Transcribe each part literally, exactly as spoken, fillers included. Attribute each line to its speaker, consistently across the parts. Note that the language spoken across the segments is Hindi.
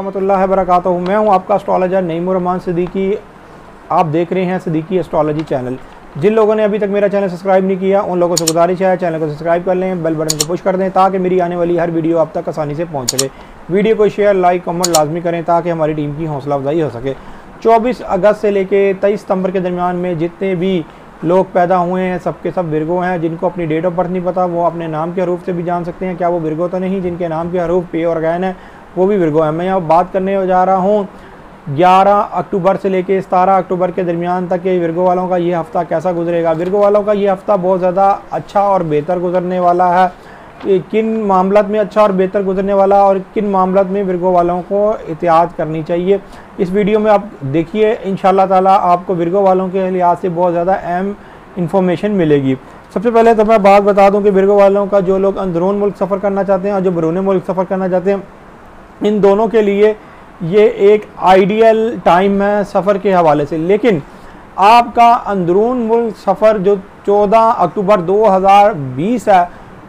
Speaker 1: वरहमतुल्लाहि वबरकातुहू। मैं हूं आपका एस्ट्रोलॉजर नईमुर सिद्दीकी। आप देख रहे हैं सिद्दीकी एस्ट्रोलॉजी चैनल। जिन लोगों ने अभी तक मेरा चैनल सब्सक्राइब नहीं किया उन लोगों से गुजारिश है चैनल को सब्सक्राइब कर लें, बेल बटन को पुश कर दें ताकि मेरी आने वाली हर वीडियो आप तक आसानी से पहुंच सके। वीडियो को शेयर लाइक कमेंट लाजमी करें ताकि हमारी टीम की हौसला अफजाई हो सके। चौबीस अगस्त से लेकर तेईस सितंबर के दरमियान में जितने भी लोग पैदा हुए हैं सबके सब विरगो हैं। जिनको अपनी डेट ऑफ बर्थ नहीं पता वो अपने नाम के हरूफ से भी जान सकते हैं क्या वो विरगो तो नहीं। जिनके नाम के हरूफ पे और गैन है वो भी विरगो है। मैं यहाँ बात करने जा रहा हूँ ग्यारह अक्टूबर से लेकर सतारह अक्टूबर के दरमियान तक ये विरगो वालों का ये हफ़्ता कैसा गुजरेगा। विरगो वालों का ये हफ़्ता बहुत ज़्यादा अच्छा और बेहतर गुजरने वाला है। किन मामलों में अच्छा और बेहतर गुजरने वाला और किन मामलों में विरगो वालों को एहतियात करनी चाहिए इस वीडियो में आप देखिए। इंशाल्लाह ताला आपको विरगो वालों के लिहाज से बहुत ज़्यादा अहम इंफॉर्मेशन मिलेगी। सबसे पहले तो मैं बात बता दूं कि विरगो वालों का जो लोग अंदरून मुल्क सफ़र करना चाहते हैं और जो बैरून मुल्क सफ़र करना चाहते हैं इन दोनों के लिए ये एक आइडियल टाइम है सफ़र के हवाले से। लेकिन आपका अंदरून मुल्क सफ़र जो चौदह अक्टूबर दो हज़ार बीस है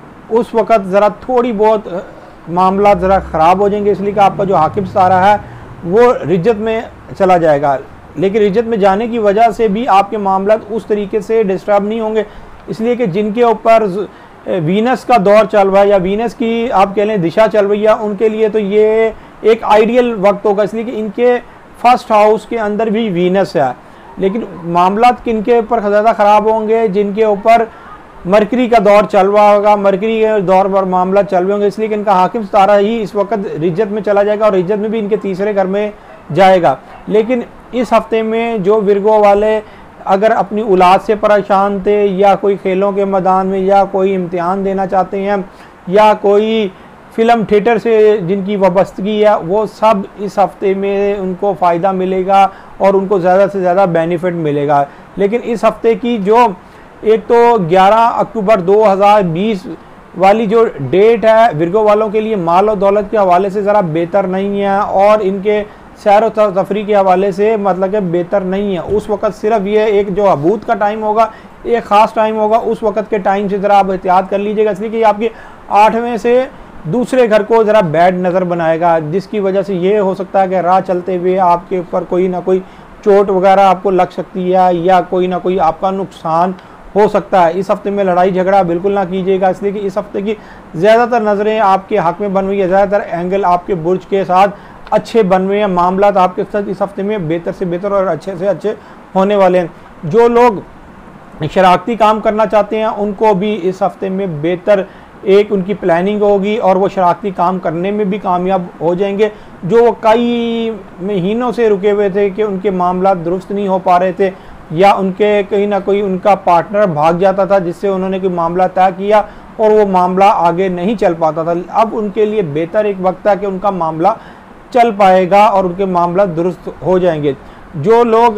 Speaker 1: उस वक़्त ज़रा थोड़ी बहुत मामला ज़रा ख़राब हो जाएंगे, इसलिए कि आपका जो हाकिम सितारा है वो रिज्जत में चला जाएगा। लेकिन रिज्जत में जाने की वजह से भी आपके मामला उस तरीके से डिस्टर्ब नहीं होंगे, इसलिए कि जिनके ऊपर वीनस का दौर चल रहा है या वीनस की आप कह लें दिशा चल रही है उनके लिए तो ये एक आइडियल वक्त होगा, इसलिए कि इनके फर्स्ट हाउस के अंदर भी वीनस है। लेकिन मामला किनके ऊपर ज़्यादा ख़राब होंगे जिनके ऊपर मरकरी का दौर चल रहा होगा, मरकरी के दौर पर मामला चल रहे होंगे, इसलिए कि इनका हाकिम सितारा ही इस वक्त रिज्जत में चला जाएगा और रिज्जत में भी इनके तीसरे घर में जाएगा। लेकिन इस हफ्ते में जो विरगो वाले अगर अपनी औलाद से परेशान थे या कोई खेलों के मैदान में या कोई इम्तिहान देना चाहते हैं या कोई फ़िल्म थिएटर से जिनकी वाबस्तगी है वो सब इस हफ्ते में उनको फ़ायदा मिलेगा और उनको ज़्यादा से ज़्यादा बेनिफिट मिलेगा। लेकिन इस हफ्ते की जो एक तो ग्यारह अक्टूबर दो हज़ार बीस वाली जो डेट है विरगो वालों के लिए माल और दौलत के हवाले से ज़रा बेहतर नहीं है और इनके सैर व तफरी के हवाले से मतलब कि बेहतर नहीं है। उस वक़्त सिर्फ ये एक जो अबूत का टाइम होगा एक ख़ास टाइम होगा, उस वक़्त के टाइम से ज़रा आप एहतियात कर लीजिएगा, इसलिए कि आपके आठवें से दूसरे घर को ज़रा बैड नज़र बनाएगा, जिसकी वजह से ये हो सकता है कि राह चलते हुए आपके ऊपर कोई ना कोई चोट वगैरह आपको लग सकती है या कोई ना कोई आपका नुकसान हो सकता है। इस हफ्ते में लड़ाई झगड़ा बिल्कुल ना कीजिएगा, इसलिए कि इस हफ्ते की ज़्यादातर नज़रें आपके हक़ में बन रही है, ज़्यादातर एंगल आपके बुर्ज के साथ अच्छे बन रहे हैं। मामला आपके साथ इस हफ्ते में बेहतर से बेहतर और अच्छे से अच्छे होने वाले हैं। जो लोग शरारती काम करना चाहते हैं उनको भी इस हफ्ते में बेहतर एक उनकी प्लानिंग होगी और वो शरारती काम करने में भी कामयाब हो जाएंगे। जो वो कई महीनों से रुके हुए थे कि उनके मामला दुरुस्त नहीं हो पा रहे थे या उनके कहीं ना कोई उनका पार्टनर भाग जाता था जिससे उन्होंने कोई मामला तय किया और वो मामला आगे नहीं चल पाता था, अब उनके लिए बेहतर एक वक्त है कि उनका मामला चल पाएगा और उनके मामला दुरुस्त हो जाएंगे। जो लोग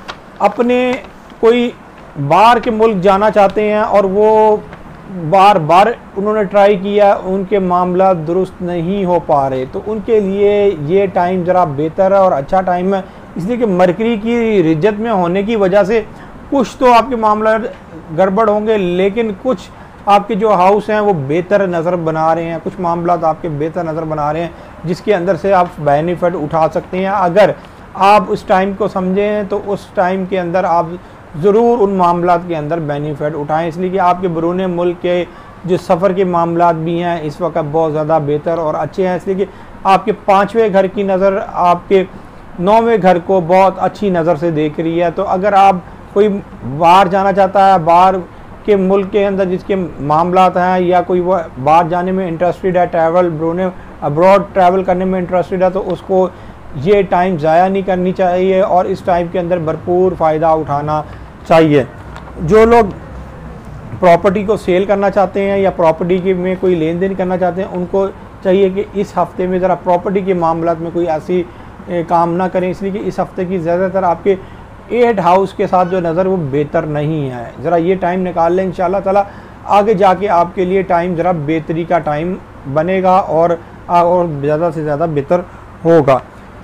Speaker 1: अपने कोई बाहर के मुल्क जाना चाहते हैं और वो बार बार उन्होंने ट्राई किया उनके मामला दुरुस्त नहीं हो पा रहे तो उनके लिए ये टाइम ज़रा बेहतर है और अच्छा टाइम है, इसलिए कि मरकरी की रिज्जत में होने की वजह से कुछ तो आपके मामला गड़बड़ होंगे लेकिन कुछ आपके जो हाउस हैं वो बेहतर नज़र बना रहे हैं, कुछ मामला आपके बेहतर नज़र बना रहे हैं जिसके अंदर से आप बेनिफिट उठा सकते हैं। अगर आप उस टाइम को समझें तो उस टाइम के अंदर आप ज़रूर उन मामलात के अंदर बेनिफिट उठाएं, इसलिए कि आपके बैरून मुल्क के जो सफ़र के मामलात भी हैं इस वक्त बहुत ज़्यादा बेहतर और अच्छे हैं, इसलिए कि आपके पाँचवें घर की नज़र आपके नौवें घर को बहुत अच्छी नज़र से देख रही है। तो अगर आप कोई बाहर जाना चाहता है बाहर के मुल्क के अंदर जिसके मामलात हैं या कोई वो बाहर जाने में इंटरेस्टेड है, ट्रैवल बैरून अब्रॉड ट्रैवल करने में इंटरेस्टेड है तो उसको ये टाइम ज़ाया नहीं करनी चाहिए और इस टाइम के अंदर भरपूर फ़ायदा उठाना चाहिए। जो लोग प्रॉपर्टी को सेल करना चाहते हैं या प्रॉपर्टी के में कोई लेन देन करना चाहते हैं उनको चाहिए कि इस हफ्ते में ज़रा प्रॉपर्टी के मामलों में कोई ऐसी काम ना करें, इसलिए कि इस हफ्ते की ज़्यादातर आपके एट हाउस के साथ जो नज़र वो बेहतर नहीं है। ज़रा ये टाइम निकाल लें, इंशाल्लाह ताला आगे जाके आपके लिए टाइम ज़रा बेहतरी का टाइम बनेगा और और ज़्यादा से ज़्यादा बेहतर होगा।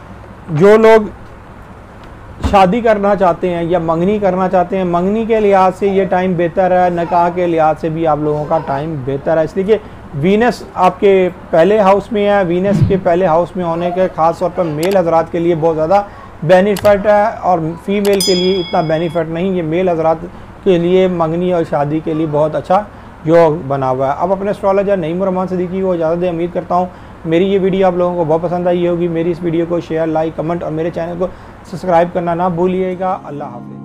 Speaker 1: जो लोग शादी करना चाहते हैं या मंगनी करना चाहते हैं, मंगनी के लिहाज से ये टाइम बेहतर है, निकाह के लिहाज से भी आप लोगों का टाइम बेहतर है, इसलिए कि वीनस आपके पहले हाउस में है। वीनस के पहले हाउस में होने के ख़ास तौर पर मेल हजरात के लिए बहुत ज़्यादा बेनिफिट है और फीमेल के लिए इतना बेनिफिट नहीं। ये मेल हजरात के लिए मंगनी और शादी के लिए बहुत अच्छा योग बना हुआ है। अब अपने एस्ट्रोलॉजर नईम रहमान सिद्दीकी को इजाज़त दे। उम्मीद करता हूँ मेरी ये वीडियो आप लोगों को बहुत पसंद आई होगी। मेरी इस वीडियो को शेयर, लाइक, कमेंट और मेरे चैनल को सब्सक्राइब करना ना भूलिएगा। अल्लाह हाफ़िज़।